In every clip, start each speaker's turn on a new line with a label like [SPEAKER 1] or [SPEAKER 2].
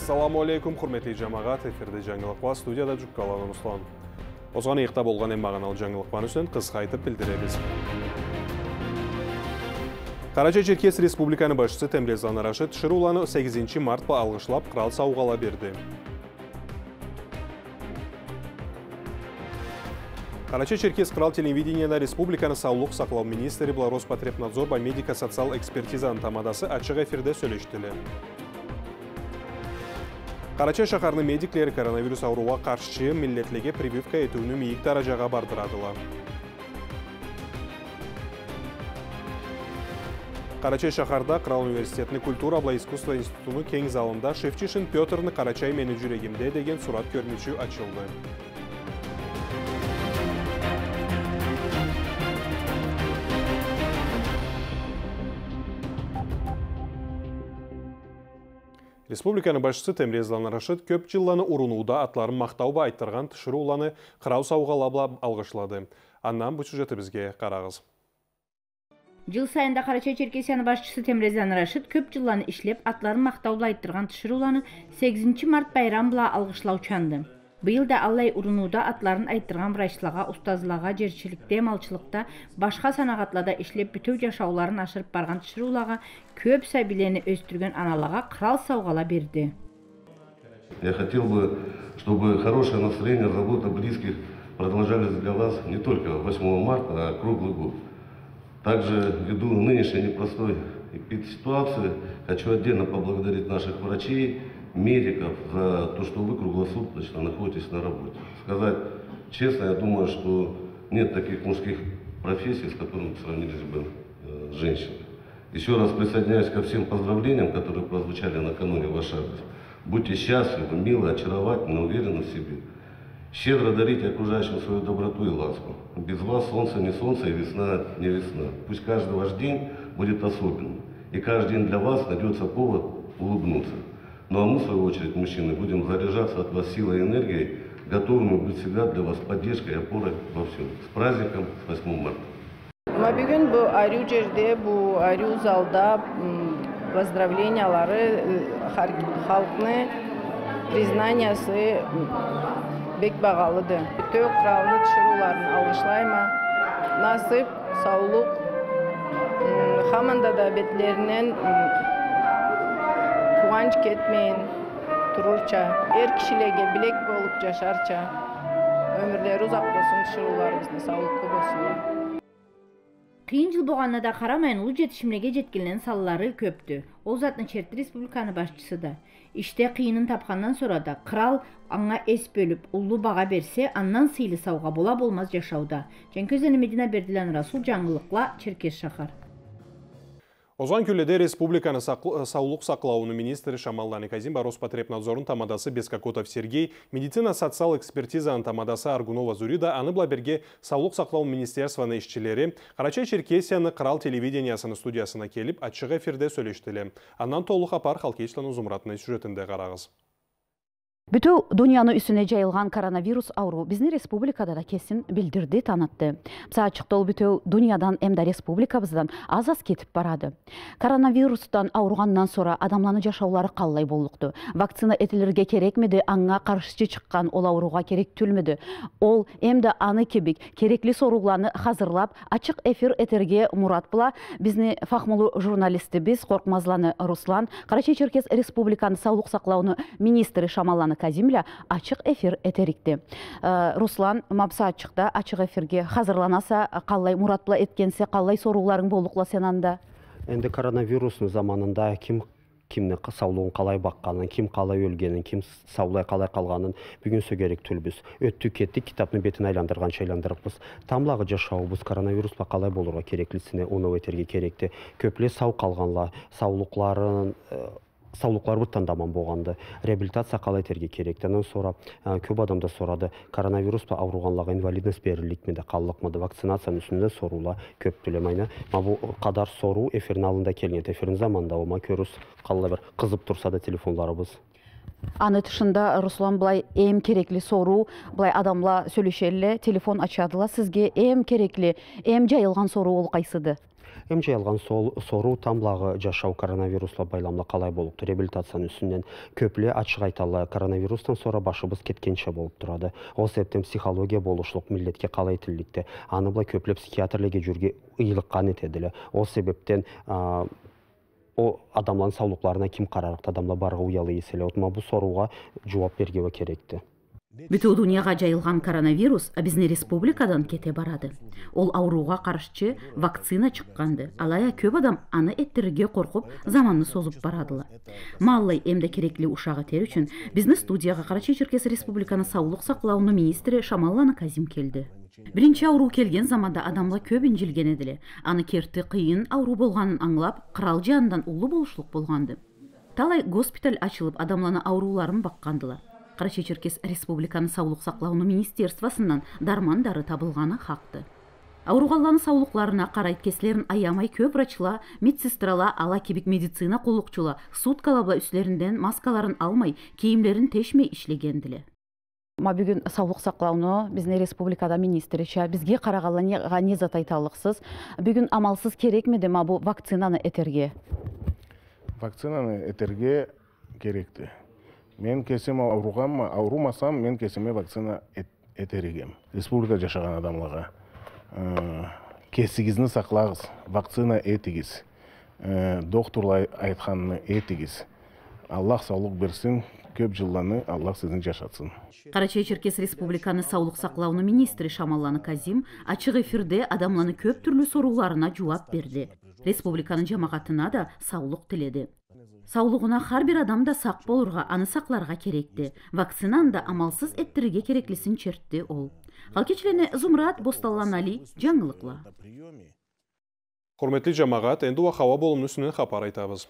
[SPEAKER 1] Ассаламу алейкум, құрметті жамағат, эфирде жаңылықва, студияда жүккаланы Руслан. Озған иықта болған мағаналы жаңылықваны үшін қысқа айтып білдіреміз. Карачай-Черкес Республиканы башчысы Темрезан Рашид Шыруланы 8 март алғышлап қырал сауғала берді. Карачай-Черкес Крал телевидениеда Республиканы саулық сақлау министрі Роспотребнадзор ба медико-социал экспертизаның тамадасы ачық эфирде сөйлештілі. Карачай шақарны медиклері коронавирус ауруға қаршы миллетлеге прививка етуіні мейік даражаға бардырадыла. Карачай шақарда Крал университетінің культура бла искусство институтының кең залында Шевчишин Петрны Карачай мені жүрегімде деген сурат көрмечу açıldı. Республиканы башчысы Темрезан Рашид көп жылланы урунууда атларын мақтауба айттырған Шыруланы қырау сауғалабла алғышлады. Аннан бұл сюжеті бізге қарағыз.
[SPEAKER 2] Жыл сайында Карачай-Черкес башчысы Темрезан Рашид көп жылланы ишлеп атларын мақтауба айттырған Шыруланы 8 март байрамбла алғышлау чанды. Быйыл да аллай урунууда атларын айттырған врачлага, устазлага, жерчиликте, малчылыкта, башка санагатларда ишлеп бүтөк жашауларын ашырып барган Шырулага көп сәбилени өстүргөн аналарга кырал саугала берди.
[SPEAKER 3] Я хотел бы, чтобы хорошее настроение, забота близких продолжались для вас не только 8 марта, а круглый год. Также ввиду нынешней непростой ситуации хочу отдельно поблагодарить наших врачей, медиков за то, что вы круглосуточно находитесь на работе. Сказать честно, я думаю, что нет таких мужских профессий, с которыми сравнились бы женщины. Еще раз присоединяюсь ко всем поздравлениям, которые прозвучали накануне в ваш адрес. Будьте счастливы, милы, очаровательны, уверены в себе. Щедро дарите окружающим свою доброту и ласку. Без вас солнце не солнце и весна не весна. Пусть каждый ваш день будет особенным. И каждый день для вас найдется повод улыбнуться. Ну а мы, в свою очередь, мужчины, будем заряжаться от вас силой и энергией, готовыми быть всегда для вас поддержкой и опорой во всем. С праздником, с 8 марта.
[SPEAKER 4] Бүгін бұл арю жерде, бұл арю залда поздравлениялары, халқны признаниясы бек бағалыды. Бүтөк құралны Шыруларын алғышлайма, насып, саулық, хаманда да бетлерінен қуанч кетмейін, тұрурча, кишилерге білек болып жашарча, өмірлері ұзақ болсын, Шыруларымызды саулыққа болсынlar.
[SPEAKER 2] Қиын жыл болғанына да қарамайын ұлы жетішімлеге жеткелінен салалары көпті. Ол затын Черти Республиканы башчысы да. Іште қиынын тапқаннан sonra да қырал аңа эс бөліп, ұлы баға берсе, аннан сыйлы сауға бола болмаз жашауда. Жәнкөзені Медина Берділен Расул жаңғылықла Черкес шақар.
[SPEAKER 1] Озған күлледе Республиканы саулық сақлауыны министрі Шамалланы Казим Роспотребнадзорын тамадасы Бескакотов Сергей, медицина-социал экспертизаның тамадасы Аргунова Зурида, аны білаберге саулық сақлау министерстваны ішчілері Карачай-Черкесияны Крал телевидениясының студиясына келіп, ачық эфирде сөйлештілі. Аннан толық апар Халкечлану Зумратны сюжетінде қарағыз.
[SPEAKER 5] Бүтө дүйнаны үсіне жайылған коронавирус ауру біздің республикада да кесін білдірді, танытты. Саачықтол бүтө дүйнядан әмді республикабыздан аз-аз кетіп барады. Коронавирустан ауырғаннан sonra адамланы жашаулары қаллай болуқты. Вакцина етілерге керек меді, аңға қаршычы шыққан ол ауруға керек түлмеді. Ол әмді аны кебек, керекли соруғланы hazırlап, ачық эфир етерге мұрат бұла. Біздің фахмулы журналисті біз Қорқмазланы Руслан, Карачай-Черкес Республиканы саулық сақлауыны министрі Шамалланы Казимля ачық эфир этерикті. Руслан, мапса ачықта ачық эфирге hazırlanаса, қалай мұратпыла еткенсе, қалай соруғларың болуқла сенанда?
[SPEAKER 6] Енді коронавирустың заманында кімні саулығын қалай баққанын, кім қалай өлгенін, кім саулай қалай қалғанын бүгін сөгерек түлбіз. Өтті кетті, китаптың бетін айландырғанша айландырықпыз. Тамлағы жашауыбыз коронавируспа қалай болуға кереклісіне оны өтерге керекті. Көпле сау қалғанла, саулықлар бұттан даман болғанды, реабилитация қалай терге керектенен sonra көп адамда сорады, коронавируспа ауруғанлаға инвалидность берілік меді, қаллық меді, вакцинацияның үстінде сорула көп төлемейні. Бұл қадар сору эфирін алында келген, эфирін заманда ома көріс қалла бір қызып тұрса да телефонларыбыз.
[SPEAKER 5] Аны тышында Руслан былай эм керекли сору, былай адамла сөйлешелі, телефон ачадыла, сізге эм керекли, эм жайылған сору ол қайсыды?
[SPEAKER 6] Эм жайылған сору тамлағы жашау коронавирусла байламлы қалай болыпты. Реабилитацияның үстінен көпле ачық айталы коронавирустан sonra башыбыз кеткенше болып тұрады. Ол себептен психология болушылық миллетке қалай тилдикти. Аны бұлай көпле психиатрлеге жүрге ыйлыққан етеділі. Ол себептен о адамларын саулықларына ким қарарықты адамла барға уялы еселі. Отма бұл соруға жауап бергеуі керекті.
[SPEAKER 5] Бүтү дүйнөгө жайылган коронавирус биздин республикадан кете барады. Ол ауруга каршы вакцина чыкканды. Алая көп адам аны эттирге коркуп, заманны созуп барадылар. Маллай эмде керекли ушагы тер үчүн биздин студияга Кара-Чечеркес Республиканын саулык сактоонун министри Шамалланы Казим келди. Биринчи ауру келген заманда адамла көп инжилген эдиле. Аны керти кыйын ауру болганын аңлап, кырал жандан улуу болушлук болгонду. Талай госпиталь ачылып, адамланы ауруларын баккандылар. Кара-Чечеркес Республиканын саулык сактоонун министерствосунан дармандары табылганы хакты. Ауругалларынын саулыкларына карайт кесилерин аямай көп врачла, медсестрала, ала кебек медицина колукчула, суткалабла үслеринден маскаларын алмай, кийимдерин тешмей иштегендиле. Бүгін саулық сақлауны біздің республикада министрича бізге қарағалыға не зат айталықсыз. Бүгін амалсыз керек меді ма бұл вакцинаны этерге?
[SPEAKER 7] Вакцинаны этерге керекті. Мен кесем аурумасам, мен кесеме вакцина этерегем. Республика жашаған адамларға. Кесігізні сақлағыз, вакцина этигіз. Докторлар айтқанны этигіз. Аллах саулық берсін, көп жылланы Аллах сіздің жашатсын.
[SPEAKER 5] Кара-Чечеркес Республиканы саулык саклоонун министри Шамалланы Казим ачык эфирде адамланы көп түрлүү сорууларына жооп берди. Республиканын жамаатына да саулык тиледи. Саулыгына ар бир адам да сак болурга, аны сакларга керекти. Вакцинаны да амалсыз эттирге кереклисин чертти ол. Ал кечилене Зумрат Босталлан-Али жаңылыкла.
[SPEAKER 1] Құрметли жамағат, энди хава болумунун үстүнөн хабар айтабыз.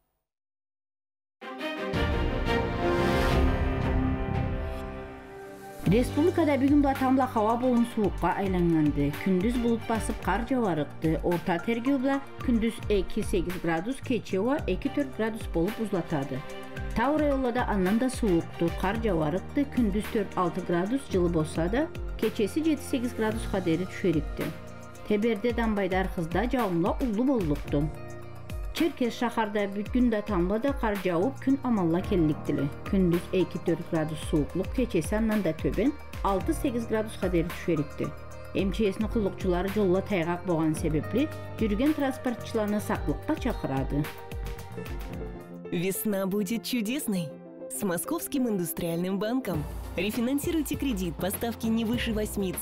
[SPEAKER 2] Республикада бүгін тамла хава болын суыққа айланганды. Күндүз булут басып кар жабарыкты. Орта тергеубла күндүз 2-8 градус, кечева 2-4 градус болуп узлатады. Тау районларда андан да суукту, кар жабарыкты. Күндүз 4-6 градус жылы болса да, кечеси 7-8 градусга дери түшөрүктү. Теберде Дамбайдар кызда жаумла улуу болукту. Черкес шахарда бүгүн да тамлада кар жауып, күн амалла келликтиле. Күндүз 2-4 градус сууклук, кечеси андан да төбөн 6-8 градусга дери түшөрүктү. МЧСнин куллукчулары жолла тайгак болгон себепли жүргөн транспортчуларны саклыкка чакырады.
[SPEAKER 8] Весна будет чудесной. С Московским индустриальным банком. Рефинансируйте кредит по ставке не выше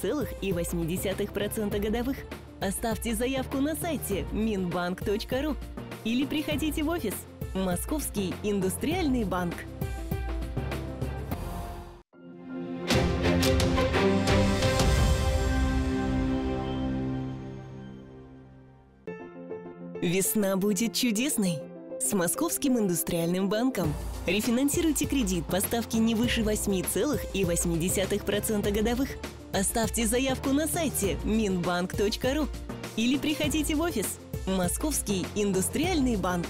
[SPEAKER 8] 8,8% годовых. Оставьте заявку на сайте minbank.ru или приходите в офис. Московский индустриальный банк. Весна будет чудесной. С Московским индустриальным банком. Рефинансируйте кредит по ставке не выше 8,8% годовых. Оставьте заявку на сайте minbank.ru или приходите в офис. Московский индустриальный банк.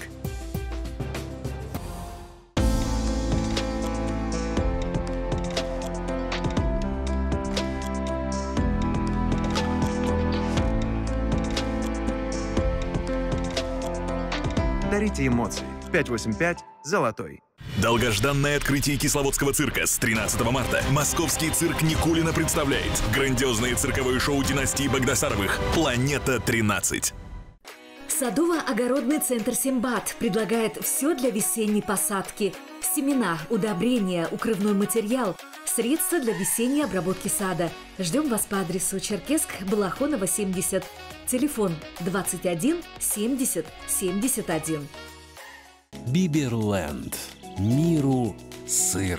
[SPEAKER 9] Дарите эмоции. 585 «Золотой».
[SPEAKER 10] Долгожданное открытие Кисловодского цирка с 13 марта. Московский цирк Никулина представляет грандиозное цирковое шоу династии Багдасаровых «Планета 13».
[SPEAKER 11] Садово-огородный центр «Симбат» предлагает все для весенней посадки. Семена, удобрения, укрывной материал, средства для весенней обработки сада. Ждем вас по адресу Черкесск, Балахонова, 70. Телефон 21 70 71.
[SPEAKER 12] Биберленд. Миру сыр.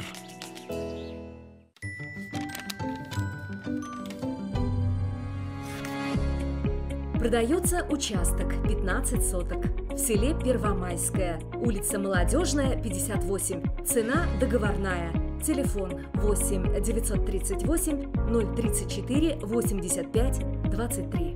[SPEAKER 11] Продается участок 15 соток в селе Первомайское, улица Молодежная, 58. Цена договорная. Телефон 8 938 034 85 23.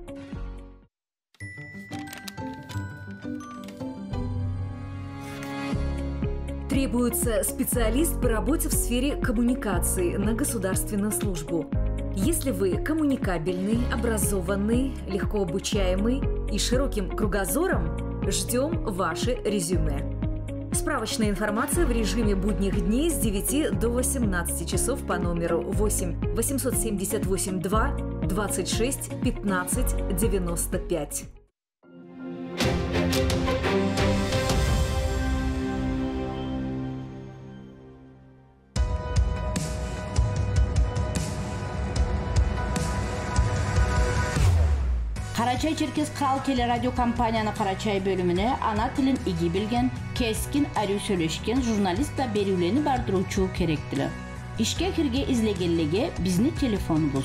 [SPEAKER 11] Требуется специалист по работе в сфере коммуникации на государственную службу. Если вы коммуникабельный, образованный, легко обучаемый, и широким кругозором ждем ваше резюме. Справочная информация в режиме будних дней с 9 до 18 часов по номеру 8 878 2 26 15 95.
[SPEAKER 2] Карачай-Черкес Кал телерадио компанияны Карачай бөлümüne ana tilin igi bilgen, keskin arı söyleşken jurnalistla berüleni bardırıcı kerektiler. İşke kirge izlegenlege bizni telefonumuz.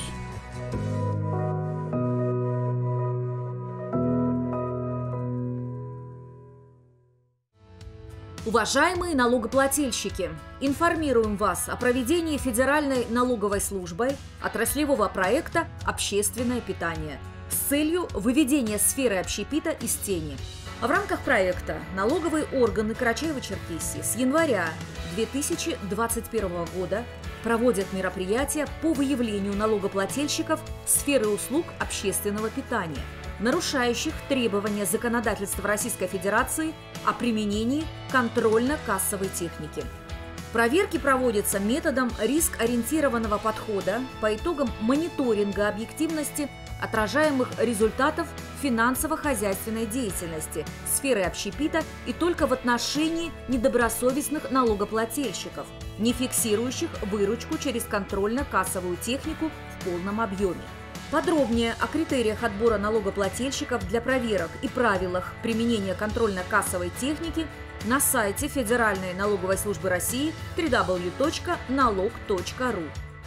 [SPEAKER 11] Уважаемые налогоплательщики, информируем вас о проведении Федеральной налоговой службой отраслевого проекта «Общественное питание» с целью выведения сферы общепита из тени. В рамках проекта налоговые органы Карачаево-Черкесии с января 2021 года проводят мероприятия по выявлению налогоплательщиков сферы услуг общественного питания, нарушающих требования законодательства Российской Федерации о применении контрольно-кассовой техники. Проверки проводятся методом риск-ориентированного подхода по итогам мониторинга объективности отражаемых результатов финансово-хозяйственной деятельности сферы общепита и только в отношении недобросовестных налогоплательщиков, не фиксирующих выручку через контрольно-кассовую технику в полном объеме. Подробнее о критериях отбора налогоплательщиков для проверок и правилах применения контрольно-кассовой техники на сайте Федеральной налоговой службы России www.налог.ру.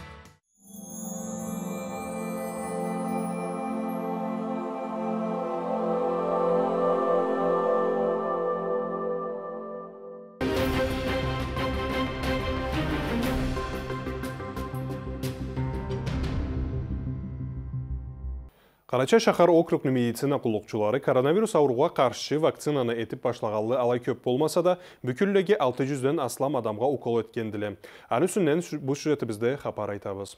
[SPEAKER 1] Карачай шахар округный медицина кулукчулары коронавирус ауруга каршы вакцинаны этип башлаганлы алай көп болмаса да, бүкүллеге 600-ден аслам адамга укол өткендиле. Аны үстүнөн бу сюжетибизде хабар айтабыз.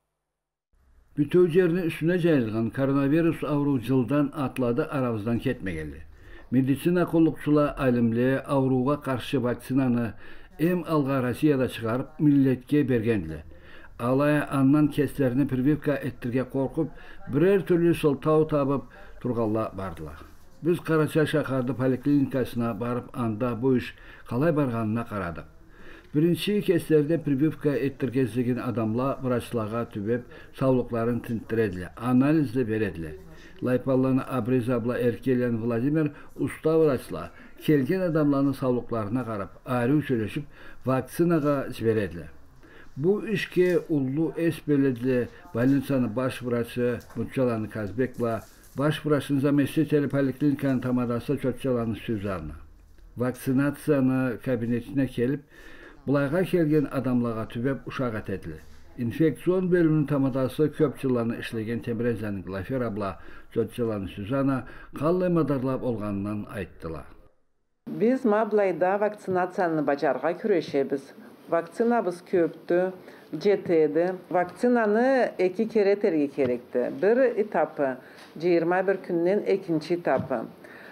[SPEAKER 13] Бүтөө жерinin üstüne жайылган коронавирус ауру жылдан атлады, арабыздан кетмегенди. Медицина кулукчулар алимли ауруга каршы вакцинаны эм алга Россияда чыгарып, миллетке бергендиле. Алая аннан кестерini прививка ettirge korkup, birer türlü sıltau tabıp turgalla bardılar. Biz Karacay şahardı poliklinikasına barıp anda bu iş kalay barganına karadık. Birinci keslerde прививка ettirgezligin adamla vraçlağa tübep sağlıkların tintirediler, analizle verediler. Laypallana Abrizabla Erkelen Vladimir usta vraçla kelgen adamların sağlıklarına karab ayrı söyleşip vaksinaga verediler. Bu işke ullu esbelediler Balinsanın baş vraçı Mutçalanı Kazbek'la baş vraçın zamesli telepoliklinikanın tamadası Çotçalanı Süzarına. Vaksinatsiyanı kabinetine gelip bulayga kelgen adamlaga tübep uşaq etediler. İnfeksiyon bölümünün tamadası köpçılarını işlegen Temrezanın Glafer abla Çotçalanı Süzana kallay madarlap olganından ayttılar.
[SPEAKER 14] Biz mablayda vaksinatsiyanı bacarga küreşebiz. Vaksinabız köptü, jetedi. Vaksinanı 2 kere tergi kerekti. Bir etapı, 21 günden ikinci etapı.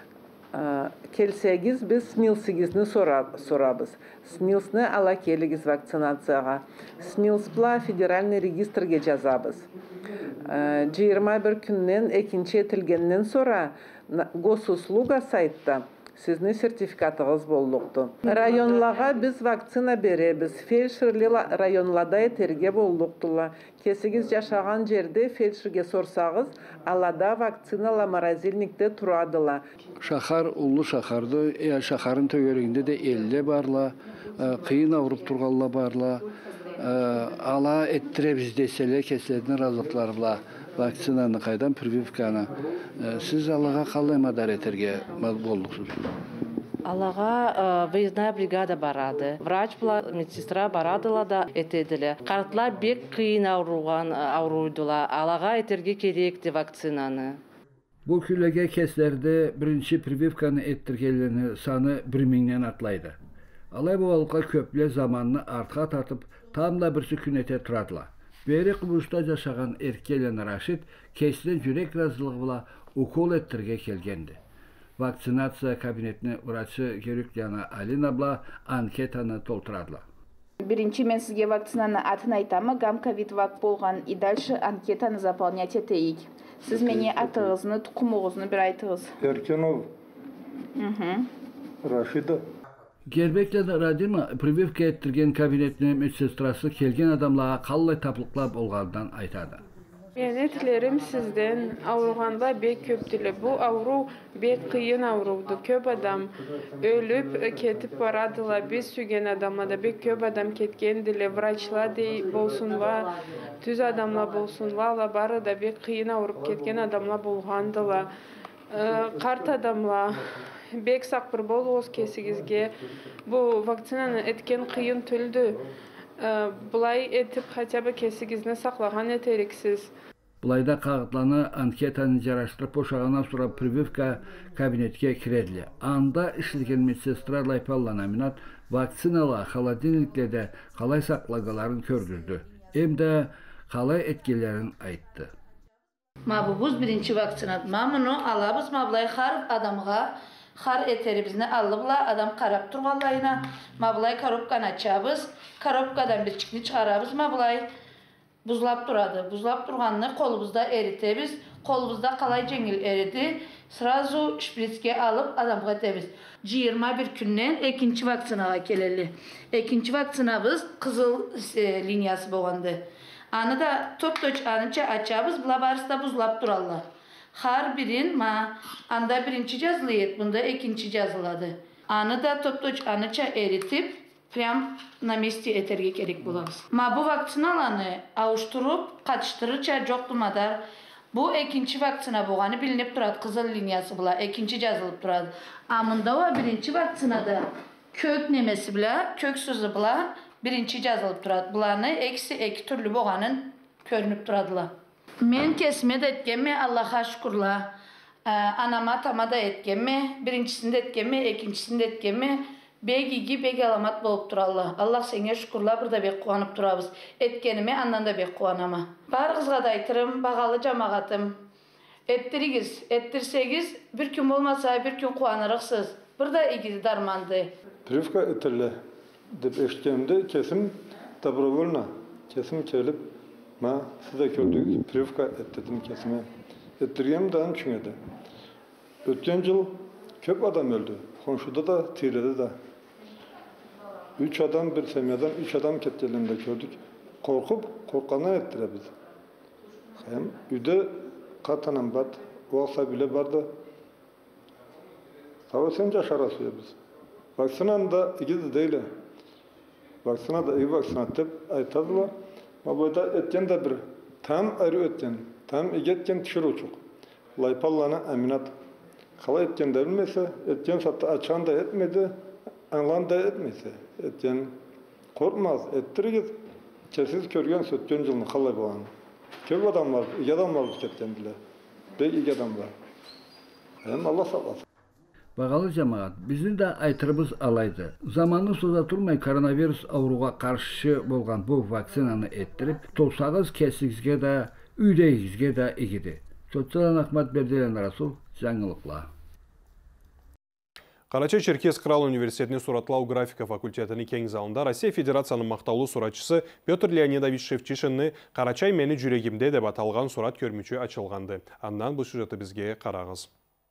[SPEAKER 14] Kelsegiz biz SNILS'igizini sorabız. SNILS'ni ala keligiz vaksinatsiyaga. SNILS-pla federalni registrge жазабыз. 21 günden ikinci etilgenden sonra Gosusluga saytda sizni sertifikatınız bolluqtu. Rayonlağa biz vaksina beremiz. Felşirli rayonlada eterge bolluqtula. Kesigiz yaşagan jerde felşirge sorsağız, alada vaksinala marazilnikte turadıla.
[SPEAKER 13] Şahar, ullu şahardı. Şaharın tögörüğünde de 50 barla, kıyın avrup turgalla barla. Ala ettirebiz desele keslerden razılıklarla vaksinanı kaydan прививканы. Siz Allah'a kalay madar eterge bolluqsuz?
[SPEAKER 15] Allah'a выездная бригада барады. Врач була, медсестра барадыла да этедиле. Картла бек кыйын ауруйдула. Allah'a eterge керекти vaksinаны.
[SPEAKER 13] Bu küllege keslerde birinci прививканы ettirgelerini sanı 1000'den atlaydı. Alay bu halka köple zamanını artqa tartıp tamla bir sükunete turadılar. Beri Kıbrıs'ta yaşayan Erkelen Raşit kesli jürek razılığı bula укол ettirge kelgendi. Vaksinasiya kabinetine vraçı Geryukyana Alinabla anketаны толтырадылар.
[SPEAKER 16] Birinci men sizge vaksinanı atın aytamı, gam COVID vak bolgan и дальше анкетаны заполнять eteyik. Siz meni atığızını, tuqumuğuzunu bir aytığız.
[SPEAKER 17] Erkenov. Raşida.
[SPEAKER 13] Gerbekle de Radima прививка ettirgen kabinetine medsestrası kelgen adamlara kallay taplıqlap olgandan aytadı.
[SPEAKER 18] Meni tilerim sizden avruğanda bek köptülü. Bu avru bek kıyın avruvdu. Köp adam ölüp ketip baradılar. Biz sügen adamla da bek köp adam ketkendile. Vraçla dey bolsun va, tüz adamla bolsun va, la barı da bek kıyın avrup ketken adamla bolgandılar. Kart adamla bek sakpır bol oz kesigizge. Bu vaksinanı etken kıyın tüldü. Bulay etip haçabı kesigizini saklagan eteriksiz.
[SPEAKER 13] Bulayda kağıtlarını anketanı jaraştırıp oşağına sonra прививка kabinetke kirediler. Anda işleyen medsestra Laypallan Aminat vaksinala холодильниклerde kalay saklagaların kördürdü. Hem de kalay etkilerin ayttı.
[SPEAKER 2] Mabubuz birinci vaksinat. Mamunu alabız mablay har adamga har eteribizini alıbla adam karap turgallayına mablay karopkan açabız. Karopkadan bir çıkını çıkarabız mablay buzlap duradı. Buzlap durganını kolumuzda eritebіз. Kolumuzda kalay jengil eridi. Srazu şpritske alıp adamga tebіз. 21 günden ikinci vaksinaga keleli. İkinci vaksinabız kızıl liniyası boğandı. Anı da top-toç anıca açabız. Bula barısda buzlap durallar. Har birin ma anda birinci жазылıydı, bunda ikinci жазылады. Anı da top-toç anıca eritip prям на месте eterge gerek bulamız. Ma bu vaksinalanı avuşturup kaçtırıca joklumadar. Bu ikinci vaksina boğanı bilinip durad. Kızıl liniyası bula ikinci жазылып durad. Amında o birinci vaksinada kök nemesi bula, kök sözü bula birinci жазылып durad. Bularını eksi türlü boğanın körünüp duradılar. Men kesme de etkemme Allah'a şükürla. Anama tamada etkemme, birincisinde etkemme, ikincisinde etkemme. Begigi beg alamat bolup durallar. Allah senge şükürla burada bek kuanıp durabız. Etkenime andan da bek kuanama. Bar kızga da aytırım, bağalı camaatım. Ettirigiz, ettirsegiz bir gün olmasa bir gün kuanırıksız. Burada igizi darmandı.
[SPEAKER 17] Прививка ettirle dep eşitkenimde kesim добровольно, kesim kelip ma size gördük, прививка ettirdim kesime. Ettirgem dağın çünkü. Ötken yıl köp adam öldü. Konşuda da, Tire'de de. 3 adam bir semyadan, 3 adam kettiğinde gördük. Korkandan ettire biz. Hem üde katanan bat, olsa bile barda. Savaşınca şarasıyor biz. Vaksinan da ikiz değil. Vaksina da iyi vaksinat deyip aytadılar. Ama burada etken de bir. Tam ayrı etken, tam etken tişir uçuk. Laypallana Aminat. Kala etken de bilmese, etken sattı açan da etmedi, anlan da etmese. Etken korkmaz, ettirigiz. Kesiz körgen sötken yılını kalay boğanı. Köp adam var, iki adam var ketken bile. Bek iki adam var. Hem Allah sağlasın.
[SPEAKER 13] Bağalı cemaat, bizim de aytırımız alaydı. Zamanı soza turmay koronavirus avruğa karşı bolgan bu vaksinanı ettirip, tolsağız kesigizge de, üydeyizge de igidi. Soçalan Ahmet Berdelen Rasul, жаңылықла.
[SPEAKER 1] Карачай-Черкес Крал университетіне сұратлау графика факультетінің кең залында Россия Федерацияның мақтаулы сұратшысы Петр Леонидович Шевчишинні «Карачай мені жүрегімде» деп аталған сұрат көрмечі açılғанды. Аннан бұл сюжеті бізге қарағыз.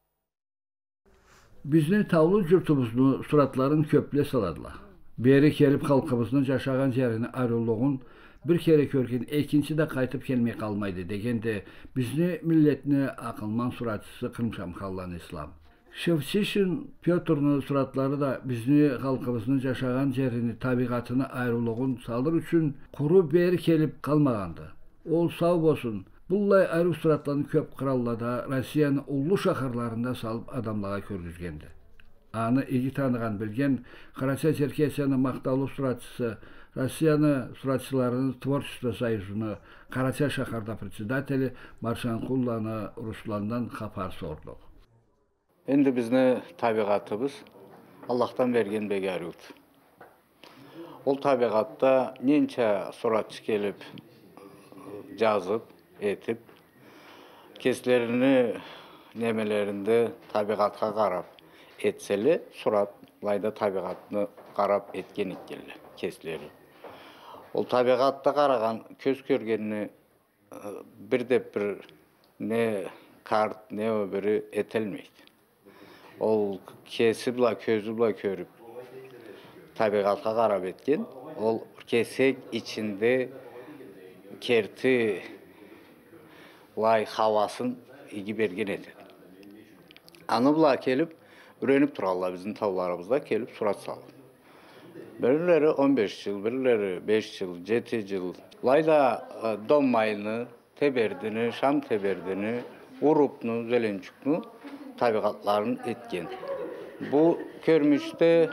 [SPEAKER 13] Bizni tavlı jurtumuzunu suratların köple saladılar. Beri kelip halkımızın yaşagan yerini ayrılığın bir kere körken ikinci de kaytıp kelmeye kalmaydı degende bizni milletini akılman suratçısı kırmışam kallan İslam. Şevçişin Pyotr'un suratları da bizni halkımızın yaşagan yerini tabiatını ayrılığın salır üçün kuru beri kelip kalmagandı. Ol sağ olsun. Bullay ayrı suratlarını köp krallada Rusiyanın ullu şaharlarında salıp adamlığa körgüzgendi. Anı iyi tanıgan bilgen Karacay-Черкесияның maqtavlı suratçısı Rusiyanı suratçılarının Tvorчество Союзunu Karacay şaharda председатели Marşan Kullanı Ruslandan xapar sorduk.
[SPEAKER 19] Endi bizni tabiatımız Allah'tan vergen begarut. Ol tabiatta nence suratçı gelip yazıp etip keslerini nemelerinde tabiatқа qarab etseli, suratlayda tabiatını qarab etken ikkeli kesleri. Ol tabiatda qarаған köz körgenini bir ne kart ne öbürü etelmeydi. Ol kesibla közübla körüp tabiatqa qarab etken, ol kesek içinde kerti lay havasın iyi bergen etedi. Anıbla kelip, ürenip turallar bizim tavlarımızda kelip surat saldı. Birileri 15 yıl, birileri 5 yıl, 7 yıl. Layda donmayını, teberdini, şam teberdini, urupnu, zelençuknu tabiatların etken. Bu körmüşte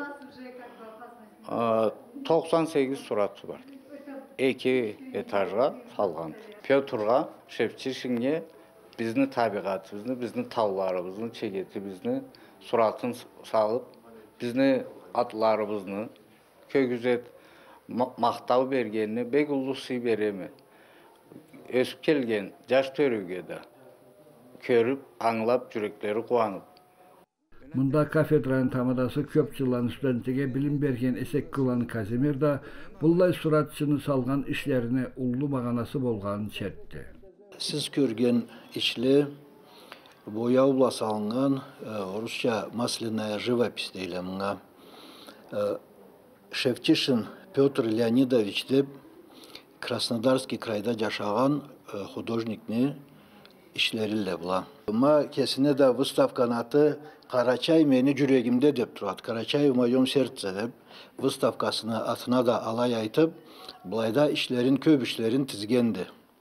[SPEAKER 19] 98 suratı var. 2 etaja salğandı. Pyotr'a, Şevçişin'e bizni tabiatımızı, bizni tavlarımızı, çeketimizni, suratın sağıp, bizni atlarımızı, kögüzet, maqtav bergenini, bek ulusu beremi, ösüp kelgen, jaş törüge de, körüp, anlap, yürekleri kuanıp.
[SPEAKER 13] Munda kafedranın tamadası köp yıllan studentege bilim bergen esek kılan Kazimir da bullay suratçını salgan işlerine ullu mağanası bolğanı çertti.
[SPEAKER 20] Siz körgen işli boyavla salıngan Rusça masляная живопись deyle mına. Şevçişin Pyotr Leonidovich dep Krasnodarski krayda yaşagan hudожникni işleriyle bula. Ama kesine de выставканаты Karaçay meni yüreğimde dep turat. Karaçay в моем сердце dep выставкасını atına da alay aytıp bulayda işlerin köp işlerin tizgendi.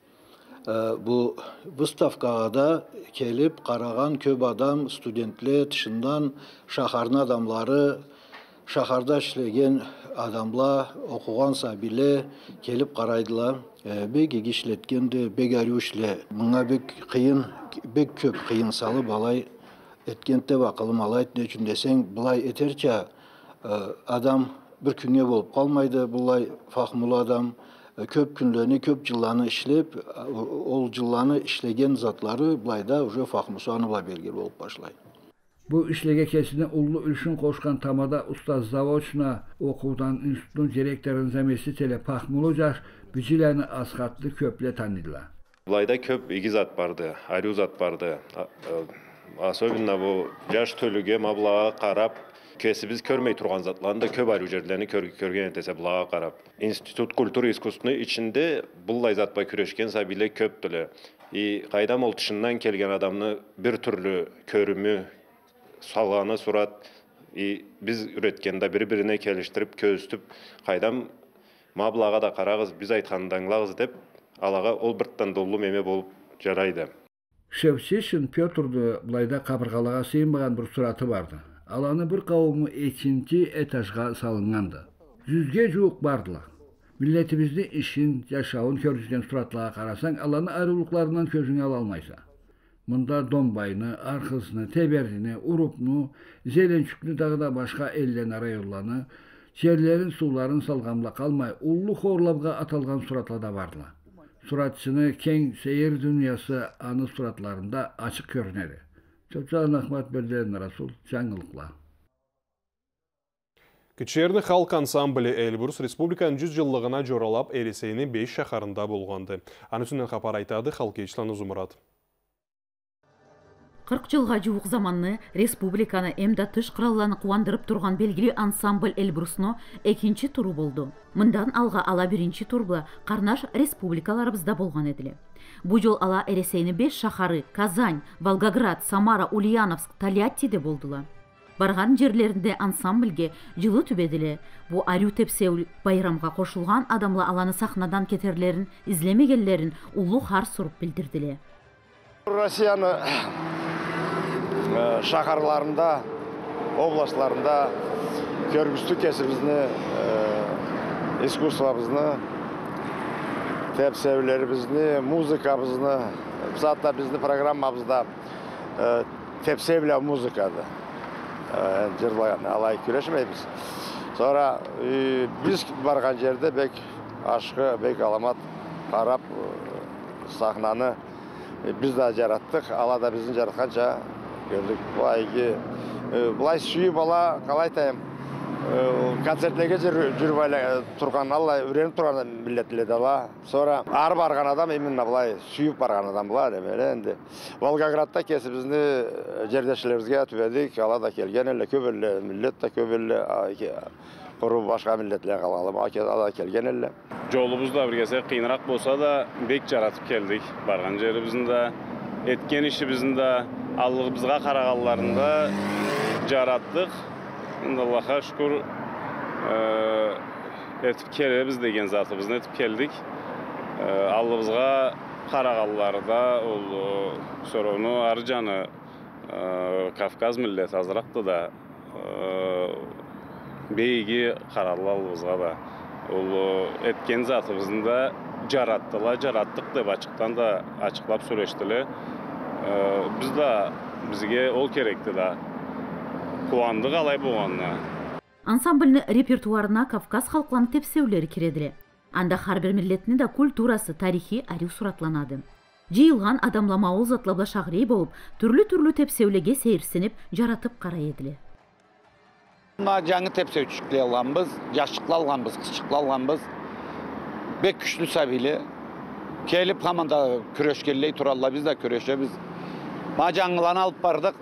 [SPEAKER 20] Bu выставкаға da kelip qaragan köp adam, studentler dışından şaharın adamları, şaharda işlegen adamlar, okuğansa bile kelip qaraydılar. Bek işletkendi, bek arıyorşle. Buna bek köp kıyın salı balay etkente bakalım alay etne desen bulay eterçe adam bir künye bolup kalmaydı. Bulay fahmulu adam. Köp günlerini, köp yıllarını işlep, ol yıllarını işlegen zatları bulayda уже fahmusu anıbla belgeli olup başlaydı.
[SPEAKER 13] Bu işlege kesine ullu ülüşün koşkan tamada Usta Zavoçna okudan institutun direktörün zemesi tele pahmulucar bücülerini asgatlı köple tanıdılar.
[SPEAKER 21] Bulayda köp iki zat vardı, ayrı zat vardı. Особенно bu yaş tölüge mablağa qarab, kesibіз көрмей тұрған затларын да көп ару жерлеріне көрген етесе бұлаға қарап. Институт культуры искусствоны içinde бұллай затпай күрешкен сабиле көп тілі. Қайдам ол тышынан келген адамны бір түрлі көрімі, салғаны сурат, біз үреткенде бір-біріне келіштіріп, көстіп, қайдам маблаға да қарағыз, біз айтқандаңлағыз деп, алаға ол бірттан долу меме болып жарайды.
[SPEAKER 13] Şevçişin Pyotr'du bulayda qabırğalağa sığınmagan bir suratı vardı. Alanı bir kavımı 2. etajga salıngandı. 100'ge juq bardılar. Milletimizni işin, yaşavın körüzgen suratlığa qarasan, alanı ayrılıklarından közüne alalmaysa. Munda donbayını, arkısını, teberdini, urupnu, zelençüklü dağda başka elden arayollanı, çerlerin, suların salgamla kalmay, ullu horlabga atalgan suratla da vardılar. Suratçını keng seyir dünyası anı suratlarında açık görüneri. Çöpçağın Ahmet Belderin Rasul, Жаңылықла.
[SPEAKER 1] Кичерді халк ансамблі Эльбурс республиканың 100 жыллығына жоралап, Ересейні 5 шақарында болғанды. Анысынан қапар айтады халк ечланы Зумрат.
[SPEAKER 5] 40 жылға жуық заманны республиканы эмда тыш құралланы қуандырып тұрған белгілі ансамбль Эльбрусны екінші туры болды. Мындан алға ала бірінші турбы Қарнаш республикаларыбызда болған еділі. Бұл жол ала Ересейні 5 шақары Казань, Волгоград, Самара, Ульяновск, Тольяттиде болдыла. Барған жерлерінде ансамбльге жылы түбеділі. Бұл арю тепсеул байрамға қошылған адамлы аланы сахнадан кетерлерін, излемегелерін улу хар сұрып білдірділі.
[SPEAKER 22] Россияны шақарларында, обласларында көргістік кесімізні, искусствобызны, тепсевлерімізні, музыкабызны, затта бізді программабызда тепсевля музыкады. Жырлаған алай күрешмейбіз. Sonra biz барған жерде бек ашқы, бек аламат қарап, сахнаны Biz de жараттық, ала да біздің жаратқанша gördük. Бұлай сүйіп ала, қалай тайым, концертлерге жүріп тұрған, алла үйреніп тұрған миллетледі ала. Sonra ар барған адам, именно бұлай сүйіп барған адам бұла, демелі енді. Волгоградта кесі бізді жердешілерімізге түбедік, ала да келген әлі, көп әлі, миллет та көп әлі, құру башқа миллетлер қалғалым, ала келген әлі.
[SPEAKER 3] Жолыбыз да бір кесе қиынырақ болса да, бек жаратып келдік. Барған жеріміздің де, еткен ішіміздің де, аллығымызға қарағаларында жараттық. Allah'a şükür etip kelebіз деген zatımızın etip keldik. Allımızға қарағалlarda sonra onu Arıcanı Kafkaz milleti azıraktı da beygi қаралы allımızға da etken zatımızın da jarattık deb açıktan da açıklap söyleştiler. Biz de bizge ol kerekti da. Қуандық алай болғанына.
[SPEAKER 5] Ансамбльні репертуарына Кавказ халқланы тепсеулері кереділі. Анда харбер миллетінің да культурасы, тарихи әрі сұратланады. Жиылған адамламауыл затлабла шағырей болып, түрлі-түрлі тепсеулеге сейірсініп, жаратып қара еділі.
[SPEAKER 4] Жаңы тепсеучікле алғанбыз, жашықлы алғанбыз, қысшықлы алғанбыз. Бек күшті сәбейлі. Келіп қаманда күрешкелей туралла біз да күрешебіз. Жаңыланы алып бардық.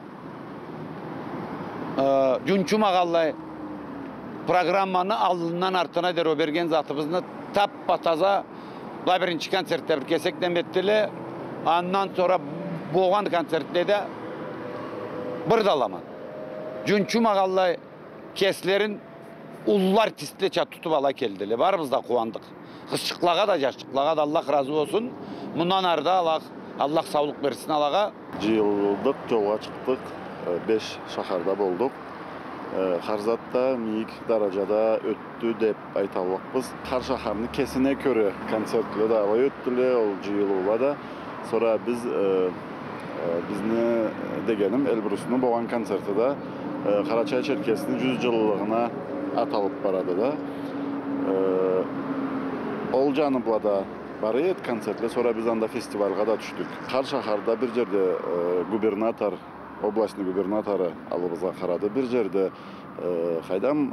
[SPEAKER 4] Жүнчу мағаллай программаны алдынан артына дереу берген затыбызны таппа-таза бірінші концертте бір кесектен беттілі, аннан sonra болған концертледе бір даламан. Жүнчу мағаллай кесілерін ұллар артистле тұтып ала келділі. Барымызда қуандық. Қысшықлаға да, жашықлаға да Аллах разы болсын. Мұнан арда Аллах саулық берсін алаға.
[SPEAKER 23] Жиылдық, жолға шықтық. 5 шахарда болдық. Қарзатта миік даражада өтті деп айталықпыз. Қар шахарны кесіне көрі концертлі да алай өттілі, ол жиылуыла да. Sonra bizні дегенім Эльбрусының болған концерті да Қарачай Черкесінің 100 жылылығына аталып барады да. Ол жаныблада бар ед концертлі, sonra біз анда фестивальға да түштік. Қар шахарда бір жерде губернатор, областный губернаторы алыбызға қарады. Бір жерде қайдам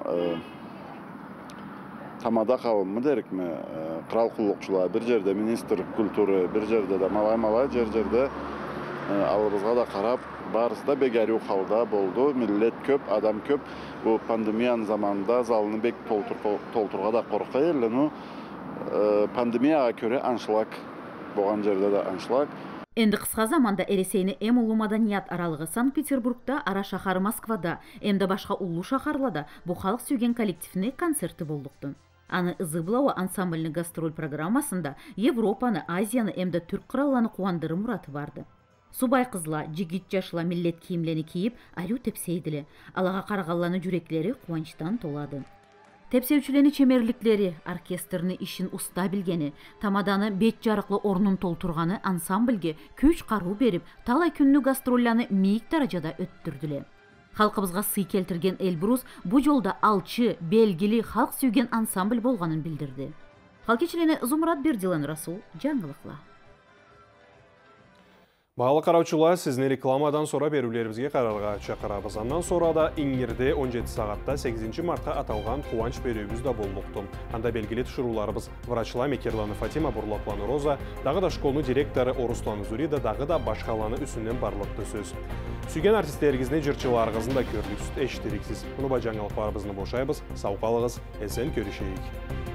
[SPEAKER 23] тамада қауымы дерек ме, қырал құллықшылар, бір жерде министр культуры, бір жерде де малай-малай жерде алыбызға да қарап, барысы да бегәрі қалда болды. Миллет көп, адам көп. Бұл пандемияның заманында залыны бек толтырға да қорқа елі. Пандемияға көре аншлаг, болған жерде де аншлаг.
[SPEAKER 5] Энди қысқа заманда эресейни эм улуу маданият аралығы Санкт-Петербургда, ара шахары Москвада, эмде башка улуу шахарларда бу халык сүйген коллективни концерти болдукту. Аны ызыблауа ансамбльный гастроль программасында Европаны, Азияны, эмде түрк кыралланы кубандыруу мураты барды. Субай кызла, жигит жашла миллет кийимлени кийип, арю тепсейдиле. Алага карагалланы жүректери кубанычтан толады. Тепсеучүлени чемерликлери, оркестрны ишин уста билгени, тамаданы бет жарыклы орнун толтурганы ансамбльге күч каруу берип, талай күннүү гастролляны мийик даражада өттүрдүле. Халкыбызга сый келтирген Эльбрус бу жолда алчы, белгили, халк сүйген ансамбль болгонун билдирди. Халкечилени Зумрат Бердилан Расул, жаңылыкла.
[SPEAKER 1] Бағалы қараучылар, сізні рекламадан sonra берулерімізге қарарға чақырабыз. Андан sonra да Иңгерде 17 сағатта 8 мартқа аталған қуанч беруіміз да болмақты. Анда белгілі тұшыруларыбыз врачла Мекерланы Фатима Бурлапланы Роза, дағы да школны директоры Орусланы Зурида, дағы да башқаланы үсінен барлықты сөз. Сүйген артистерігізіне жырчыларығызын да көрдіксіз, әштеріксіз. Бұны ба жаңалық барыбызны бошайбыз, сауқалығыз, әсен көрішейік.